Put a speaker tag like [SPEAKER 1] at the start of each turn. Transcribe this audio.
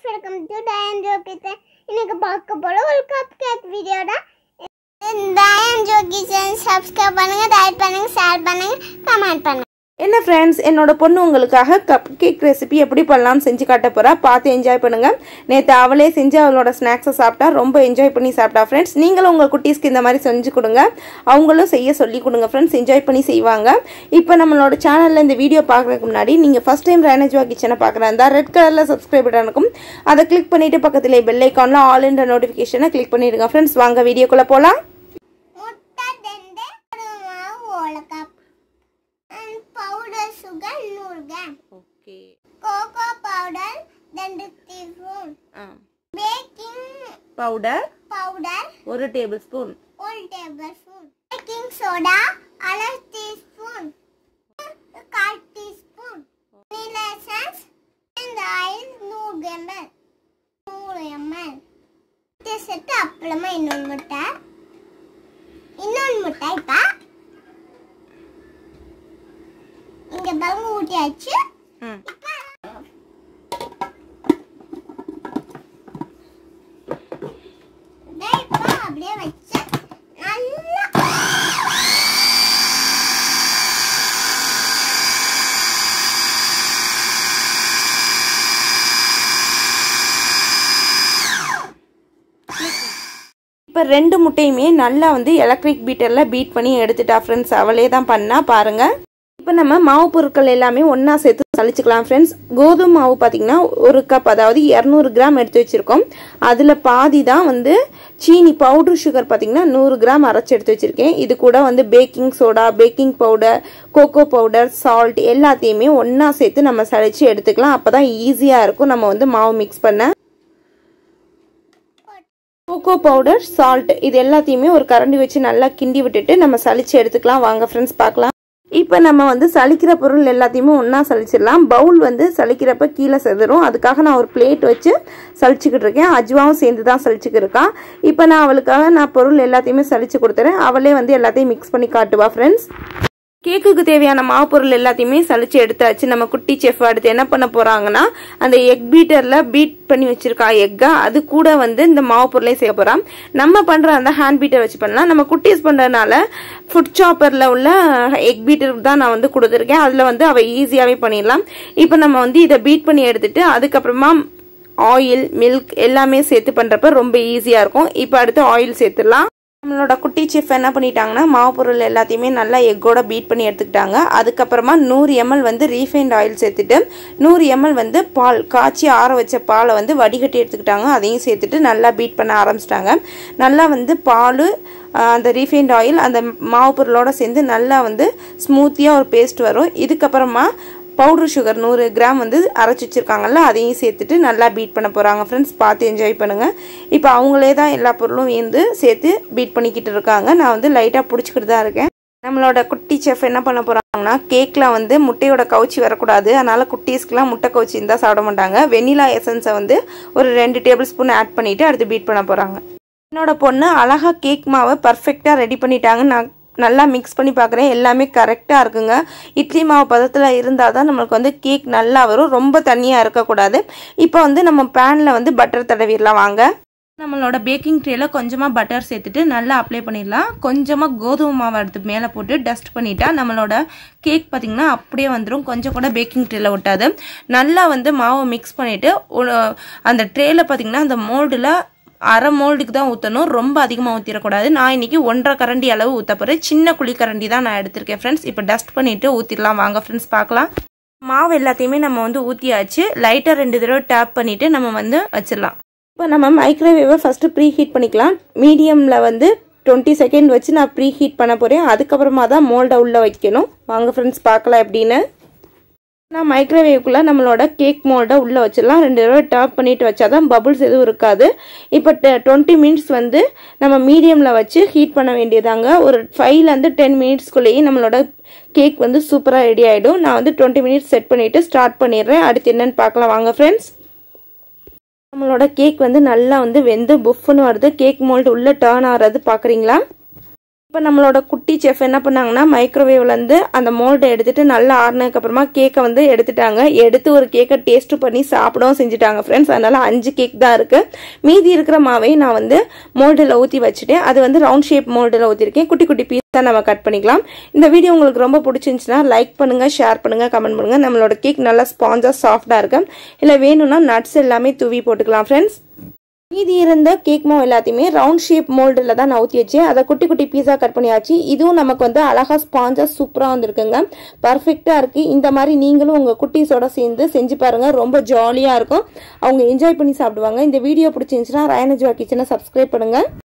[SPEAKER 1] welcome to Diane Jo Kitchen. இன்னைக்கு பார்க்க போற ஒரு கப் கேக் வீடியோ தான். Diane Jo Kitchen subscribe பண்ணுங்க, லைக் பண்ணுங்க, ஷேர் பண்ணுங்க, கமெண்ட் பண்ணுங்க.
[SPEAKER 2] என்ன ஃப்ரெண்ட்ஸ், என்னோட பொண்ணு உங்களுக்காக கப் கேக் ரெசிபி எப்படி பண்ணலாம் செஞ்சு காட்ட போறா. பார்த்து என்ஜாய் பண்ணுங்க. நேற்று அவளே செஞ்சு அவளோட ஸ்நாக்ஸை சாப்பிட்டா, ரொம்ப என்ஜாய் பண்ணி சாப்பிட்டா. ஃப்ரெண்ட்ஸ், நீங்களும் உங்கள் குட்டீஸ்க்கு இந்த மாதிரி செஞ்சு கொடுங்க, அவங்களும் செய்ய சொல்லி கொடுங்க. ஃப்ரெண்ட்ஸ், என்ஜாய் பண்ணி செய்வாங்க. இப்போ நம்மளோட சேனலில் இந்த வீடியோ பார்க்குறதுக்கு முன்னாடி நீங்கள் ஃபஸ்ட் டைம் ராயனஜுவா கிச்சனை பார்க்குறா இருந்தால் ரெட் கலரில் சப்ஸ்கிரைப் பட்டன் இருக்கும், அதை கிளிக் பண்ணிவிட்டு பக்கத்தில் பெல் ஐக்கானில் ஆல் என்ற நோட்டிஃபிகேஷனை கிளிக் பண்ணிடுங்க. ஃப்ரெண்ட்ஸ், வாங்க வீடியோக்குள்ளே போகலாம்.
[SPEAKER 1] Powder sugar 100 gram.
[SPEAKER 2] Okay.
[SPEAKER 1] Cocoa powder 2 teaspoon. Baking
[SPEAKER 2] powder 1 tablespoon.
[SPEAKER 1] 1 tablespoon. Baking soda 1/2 teaspoon. 1/4 teaspoon. Vanilla essence and oil 100 ml. 100 ml. இதை சேர்த்து அப்புறமா இன்னொரு முட்டை இப்ப இங்க பலூன் ஊட்டியாச்சு. இப்போ அப்படியே வச்சு நல்லா
[SPEAKER 2] இப்போ 2 முட்டையுமே நல்லா எலக்ட்ரிக் பீட்டரில் பீட் பண்ணி எடுத்துட்டா. ஃப்ரெண்ட்ஸ், அவளே தான் பண்ணா பாருங்க. இப்போ நம்ம மாவு பொருட்கள் எல்லாமே ஒன்றா சேர்த்து சளிச்சுக்கலாம். ஃப்ரெண்ட்ஸ், கோதுமை மாவு பார்த்தீங்கன்னா 1 கப், அதாவது 200 கிராம் எடுத்து வச்சுருக்கோம். அதில் பாதி தான் சீனி பவுடர் சுகர் பார்த்தீங்கன்னா 100 கிராம் அரைச்சி எடுத்து வச்சுருக்கேன். இது கூட baking soda, baking powder, cocoa powder, salt எல்லாத்தையுமே ஒன்றா சேர்த்து நம்ம சளிச்சு எடுத்துக்கலாம். அப்போ தான் ஈஸியாக இருக்கும் நம்ம மாவு மிக்ஸ் பண்ண. கோகோ பவுடர், சால்ட் இது எல்லாத்தையுமே ஒரு கரண்டி வச்சு நல்லா கிண்டி விட்டுட்டு நம்ம சளிச்சு எடுத்துக்கலாம். வாங்க ஃப்ரெண்ட்ஸ் பார்க்கலாம். இப்போ நம்ம சலிக்கிற பொருள் எல்லாத்தையுமே ஒன்றா சலிச்சிடலாம். பவுல் சலிக்கிறப்ப கீழே செதறும், அதுக்காக நான் ஒரு பிளேட் வச்சு சலிச்சுக்கிட்டு இருக்கேன். அஜ்வாவும் சேர்ந்து தான் சலிச்சுக்கிட்டு இருக்கான். இப்போ நான் அவளுக்காக பொருள் எல்லாத்தையுமே சலிச்சு கொடுத்துறேன். அவளே எல்லாத்தையும் மிக்ஸ் பண்ணி காட்டுவா. ஃப்ரெண்ட்ஸ், கேக்குக்கு தேவையான மாவு பொருள் எல்லாத்தையுமே சலிச்சு எடுத்தாச்சு. நம்ம குட்டி செஃப் அடுத்து என்ன பண்ண போறாங்கன்னா, அந்த எக் பீட்டர்ல பீட் பண்ணி வச்சிருக்கா எக்கா, அது கூட இந்த மாவு பொருளையும் செய்ய போறான். நம்ம பண்ற அந்த ஹேண்ட் பீட்டர் வச்சு பண்ணலாம். நம்ம குட்டீஸ் பண்றதுனால ஃபுட் சாப்பர்ல உள்ள எக் பீட்டர் தான் நான் கொடுத்துருக்கேன். அதுல அவ ஈஸியாவே பண்ணிடலாம். இப்போ நம்ம இதை பீட் பண்ணி எடுத்துட்டு அதுக்கப்புறமா ஆயில், மில்க் எல்லாமே சேர்த்து பண்றப்ப ரொம்ப ஈஸியா இருக்கும். இப்போ அடுத்து ஆயில் சேர்த்துடலாம். நம்மளோட குட்டி செஃப் என்ன பண்ணிட்டாங்கன்னா, மாவு பொருள் எல்லாத்தையுமே நல்லா எக்கோட பீட் பண்ணி எடுத்துக்கிட்டாங்க. அதுக்கப்புறமா 100 ml ரீஃபைண்ட் ஆயில் சேர்த்துட்டு 100 ml பால், காய்ச்சி ஆற வச்ச பாலை வடிகட்டி எடுத்துக்கிட்டாங்க. அதையும் சேர்த்துட்டு நல்லா பீட் பண்ண ஆரம்பிச்சிட்டாங்க. நல்லா பால், அந்த ரீஃபைண்ட் ஆயில் அந்த மாவு பொருளோட சேர்ந்து நல்லா ஸ்மூத்தியாக ஒரு பேஸ்ட் வரும். இதுக்கப்புறமா பவுடர் சுகர் 100 கிராம் அரைச்சி வச்சிருக்காங்கல்ல, அதையும் சேர்த்துட்டு நல்லா பீட் பண்ண போகிறாங்க. ஃப்ரெண்ட்ஸ், பார்த்து என்ஜாய் பண்ணுங்கள். இப்போ அவங்களே தான் எல்லா பொருளும் சேர்த்து பீட் பண்ணிக்கிட்டு இருக்காங்க. நான் லைட்டாக பிடிச்சிக்கிட்டு தான் இருக்கேன். நம்மளோட குட்டி செஃப் என்ன பண்ண போகிறாங்கன்னா, கேக்கில் முட்டையோட கவுச்சி வரக்கூடாது, அதனால் குட்டீஸ்க்கெலாம் முட்டை கவுச்சி இருந்தால் சாப்பிட மாட்டாங்க. வெனிலா எசன்ஸை ஒரு 2 டேபிள் ஸ்பூன் ஆட் பண்ணிவிட்டு அடுத்து பீட் பண்ண போகிறாங்க. என்னோட பொண்ணு அழகாக கேக் மாவை பர்ஃபெக்டாக ரெடி பண்ணிட்டாங்க. நான் நல்லா மிக்ஸ் பண்ணி பார்க்குறேன், எல்லாமே கரெக்டாக இருக்குங்க. இட்லி மாவு பதத்தில் இருந்தால் தான் நம்மளுக்கு கேக் நல்லா வரும், ரொம்ப தண்ணியாக இருக்கக்கூடாது. இப்போ நம்ம பேனில் பட்டர் தடவிடலாம். வாங்க, நம்மளோட பேக்கிங் ட்ரேயில் கொஞ்சமாக பட்டர் சேர்த்துட்டு நல்லா அப்ளை பண்ணிடலாம். கொஞ்சமாக கோதுமை மாவு எடுத்து மேலே போட்டு டஸ்ட் பண்ணிட்டா நம்மளோட கேக் பார்த்திங்கன்னா அப்படியே வந்துடும், கொஞ்சம் கூட பேக்கிங் ட்ரேயில் ஒட்டாது. நல்லா மாவை மிக்ஸ் பண்ணிவிட்டு அந்த ட்ரேயில் பார்த்திங்கன்னா அந்த மோல்டில் அரை மோல்டுக்கு தான் ஊற்றணும், ரொம்ப அதிகமாக ஊற்றிடக்கூடாது. நான் இன்றைக்கி 1.5 கரண்டி அளவு ஊற்ற போகிறேன். சின்ன குழி கரண்டி தான் நான் எடுத்திருக்கேன். ஃப்ரெண்ட்ஸ், இப்போ டஸ்ட் பண்ணிவிட்டு ஊற்றிடலாம். வாங்க ஃப்ரெண்ட்ஸ் பார்க்கலாம். மாவு எல்லாத்தையுமே நம்ம ஊற்றியாச்சு. லைட்டாக 2 தடவை டேப் பண்ணிவிட்டு நம்ம வச்சிடலாம். இப்போ நம்ம மைக்ரோவேவை ஃபஸ்ட்டு ப்ரீ ஹீட் பண்ணிக்கலாம். மீடியமில் 20 செகண்ட் வச்சு நான் ப்ரீ ஹீட் பண்ண போகிறேன். அதுக்கப்புறமா தான் மோல்டை உள்ளே வைக்கணும். வாங்க ஃப்ரெண்ட்ஸ் பார்க்கலாம் எப்படின்னு. நான் மைக்ரோவேவ்க்குள்ளே நம்மளோட கேக் மோல்டை உள்ளே வச்சிடலாம். 2 தடவை டேப் பண்ணிட்டு வச்சா தான் பபுள்ஸ் எதுவும் இருக்காது. இப்போ 20 மினிட்ஸ் நம்ம மீடியமில் வச்சு ஹீட் பண்ண வேண்டியதாங்க. ஒரு 5 to 10 மினிட்ஸ்குள்ளேயே நம்மளோட கேக் சூப்பராக ரெடி ஆகிடும். நான் 20 மினிட்ஸ் செட் பண்ணிவிட்டு ஸ்டார்ட் பண்ணிடுறேன். அடுத்து என்னென்னு பார்க்கலாம். வாங்க ஃப்ரெண்ட்ஸ், நம்மளோட கேக் நல்லா வெந்து புஃப்னு வருது. கேக் மோல்டு உள்ளே டர்ன் ஆகிறது பார்க்குறீங்களா? இப்போ நம்மளோட குட்டி செஃப் என்ன பண்ணாங்கன்னா மைக்ரோவேவ்லேருந்து அந்த மோல்டை எடுத்துட்டு நல்லா ஆறுனதுக்கு அப்புறமா கேக்கை வந்து எடுத்துட்டாங்க. எடுத்து ஒரு கேக்கை டேஸ்ட் பண்ணி சாப்பிடவும் செஞ்சுட்டாங்க ஃப்ரெண்ட்ஸ். அதனால 5 கேக் தான் இருக்கு. மீதி இருக்கிற மாவையும் நான் வந்து மோல்டில் ஊற்றி வச்சுட்டேன். அது வந்து ரவுண்ட் ஷேப் மோல்டில் ஊற்றிருக்கேன். குட்டி குட்டி பீஸ் தான் நம்ம கட் பண்ணிக்கலாம். இந்த வீடியோ உங்களுக்கு ரொம்ப பிடிச்சிருந்துச்சுன்னா லைக் பண்ணுங்க, ஷேர் பண்ணுங்க, கமெண்ட் பண்ணுங்க. நம்மளோட கேக் நல்லா ஸ்பாஞ்சா சாஃப்டா இருக்கு. இல்லை வேணும்னா நட்ஸ் எல்லாமே தூவி போட்டுக்கலாம் ஃப்ரெண்ட்ஸ். மீதி இருந்த கேக் மாவு எல்லாத்தையுமே ரவுண்ட் ஷேப் மோல்டில் தான் நான் ஊற்றி வச்சேன். அதை குட்டி குட்டி பீஸாக கட் பண்ணியாச்சு. இதுவும் நமக்கு வந்து அழகா ஸ்பாஞ்சா சூப்பராக வந்துருக்குங்க. பர்ஃபெக்டாக இருக்கு. இந்த மாதிரி நீங்களும் உங்கள் குட்டீஸோட சேர்ந்து செஞ்சு பாருங்க. ரொம்ப ஜாலியாக இருக்கும். அவங்க என்ஜாய் பண்ணி சாப்பிடுவாங்க. இந்த வீடியோ பிடிச்சிருந்துச்சுன்னா ரயான் அஜ்வா கிச்சனை சப்ஸ்கிரைப் பண்ணுங்க.